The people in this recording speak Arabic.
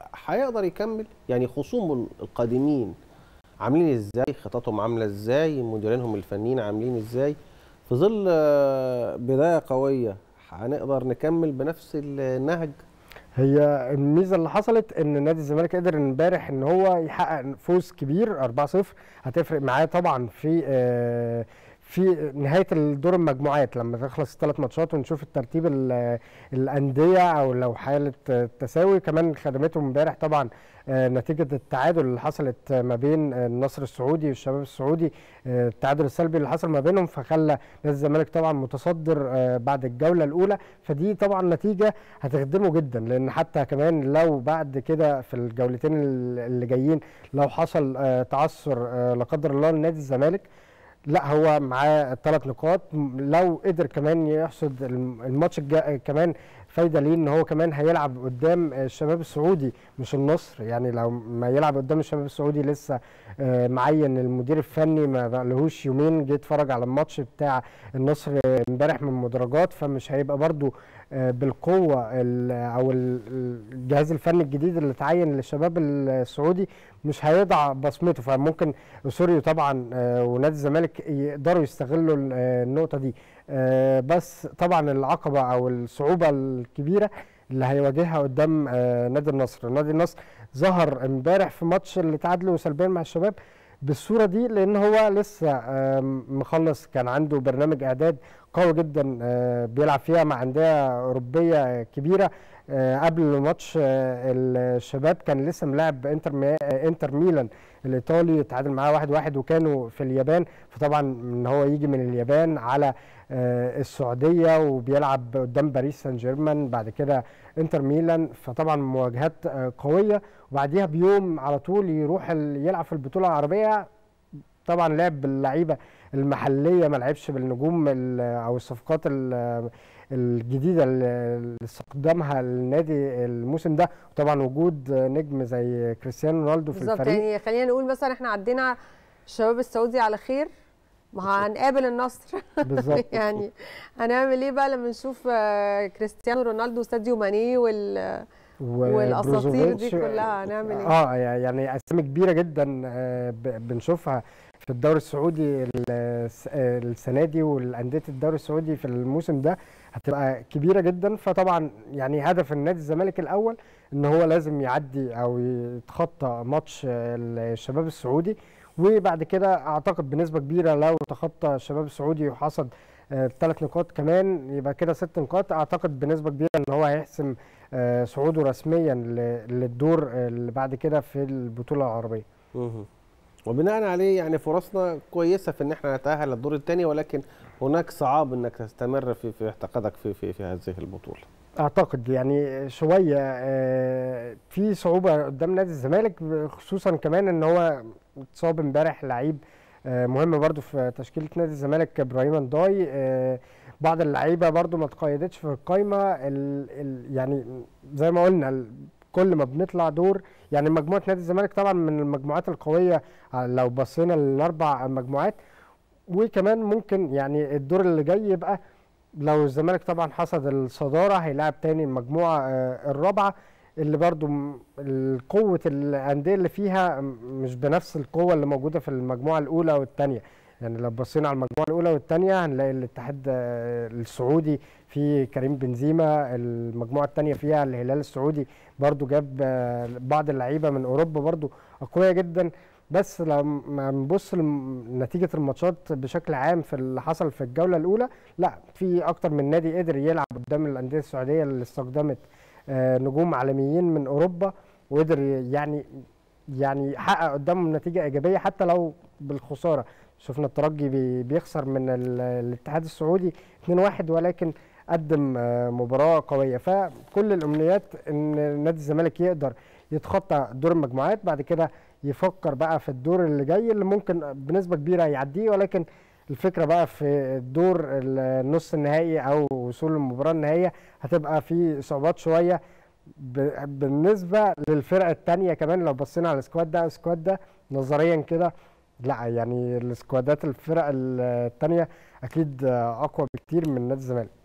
هيقدر يكمل؟ يعني خصومه القادمين عاملين ازاي؟ خططهم عامله ازاي؟ مديرينهم الفنيين عاملين ازاي؟ في ظل بدايه قويه هنقدر نكمل بنفس النهج؟ هي الميزه اللي حصلت ان نادي الزمالك قدر امبارح ان هو يحقق فوز كبير 4-0. هتفرق معاه طبعا في نهايه الدور المجموعات لما تخلص الثلاث ماتشات ونشوف الترتيب الانديه، او لو حاله تساوي. كمان خدمتهم امبارح طبعا نتيجه التعادل اللي حصلت ما بين النصر السعودي والشباب السعودي، التعادل السلبي اللي حصل ما بينهم، فخلى نادي الزمالك طبعا متصدر بعد الجوله الاولى. فدي طبعا نتيجه هتخدمه جدا، لان حتى كمان لو بعد كده في الجولتين اللي جايين لو حصل تعثر لا قدر الله لنادي الزمالك، لا هو معاه 3 نقاط. لو قدر كمان يحصد الماتش كمان فايده ليه ان هو كمان هيلعب قدام الشباب السعودي مش النصر. يعني لو ما يلعب قدام الشباب السعودي لسه معين المدير الفني ما بقالهوش يومين جه اتفرج على الماتش بتاع النصر امبارح من المدرجات، فمش هيبقى برضو بالقوه او الجهاز الفني الجديد اللي اتعين للشباب السعودي مش هيضع بصمته. فممكن اسوريو طبعا ونادي الزمالك يقدروا يستغلوا النقطه دي. بس طبعا العقبه او الصعوبه الكبيره اللي هيواجهها قدام نادي النصر. نادي النصر ظهر امبارح في ماتش اللي تعادلوا سلبيا مع الشباب بالصوره دي لان هو لسه مخلص، كان عنده برنامج اعداد قوي جدا بيلعب فيها مع انديه اوروبيه كبيره. قبل ماتش الشباب كان لسه ملاعب انتر ميلان الايطالي، تعادل معاه 1-1 وكانوا في اليابان. فطبعا ان هو يجي من اليابان على السعوديه وبيلعب قدام باريس سان جيرمان بعد كده انتر ميلان، فطبعا مواجهات قويه. وبعديها بيوم على طول يروح يلعب في البطوله العربيه. طبعا لعب باللعيبه المحليه، ما لعبش بالنجوم او الصفقات الجديده اللي استخدمها النادي الموسم ده. وطبعا وجود نجم زي كريستيانو رونالدو في الفريق. يعني خلينا نقول مثلا احنا عدينا الشباب السعودي على خير، ما هنقابل النصر بالظبط. يعني هنعمل ايه بقى لما نشوف كريستيانو رونالدو وساديو ماني والاساطير دي كلها؟ هنعمل ايه؟ يعني اسامي كبيره جدا بنشوفها في الدوري السعودي السنه دي، والانديه الدوري السعودي في الموسم ده هتبقى كبيره جدا. فطبعا يعني هدف النادي الزمالك الاول ان هو لازم يعدي او يتخطى ماتش الشباب السعودي، وبعد كده اعتقد بنسبه كبيره لو تخطى الشباب السعودي وحصد 3 نقاط كمان يبقى كده 6 نقاط. اعتقد بنسبه كبيره ان هو هيحسم صعوده رسميا للدور اللي بعد كده في البطوله العربيه. وبناء عليه يعني فرصنا كويسه في ان احنا نتاهل للدور الثاني، ولكن هناك صعاب انك تستمر في اعتقادك في هذه البطوله. اعتقد يعني شويه في صعوبه قدام نادي الزمالك، خصوصا كمان ان هو اتصاب امبارح لعيب مهم برضو في تشكيله نادي الزمالك ابراهيم نداي. بعض اللعيبه برضو ما تقيدتش في القايمه. يعني زي ما قلنا كل ما بنطلع دور، يعني مجموعه نادي الزمالك طبعا من المجموعات القويه لو بصينا للاربع مجموعات. وكمان ممكن يعني الدور اللي جاي يبقى لو الزمالك طبعا حصد الصداره هيلاعب تاني المجموعه الرابعه اللي برضو قوه الانديه اللي فيها مش بنفس القوه اللي موجوده في المجموعه الاولى والثانيه. يعني لو بصينا على المجموعه الاولى والثانيه هنلاقي الاتحاد السعودي في كريم بنزيما، المجموعه الثانيه فيها الهلال السعودي برضو جاب بعض اللعيبه من اوروبا برضو اقوياء جدا. بس لما نبص لنتيجه الماتشات بشكل عام في اللي حصل في الجوله الاولى، لا في اكتر من نادي قدر يلعب قدام الانديه السعوديه اللي استخدمت نجوم عالميين من اوروبا، وقدر يعني يحقق قدامهم نتيجه ايجابيه حتى لو بالخساره. شفنا الترجي بيخسر من الاتحاد السعودي 2-1 ولكن قدم مباراه قويه. فكل الامنيات ان نادي الزمالك يقدر يتخطى دور المجموعات، بعد كده يفكر بقى في الدور اللي جاي اللي ممكن بنسبه كبيره يعديه. ولكن الفكره بقى في الدور النص النهائي او وصول المباراه النهائيه هتبقى في صعوبات شويه بالنسبه للفرقه الثانيه. كمان لو بصينا على السكواد ده نظريا كده، لا يعني السكوادات الفرق الثانيه اكيد اقوى بكتير من نادي الزمالك.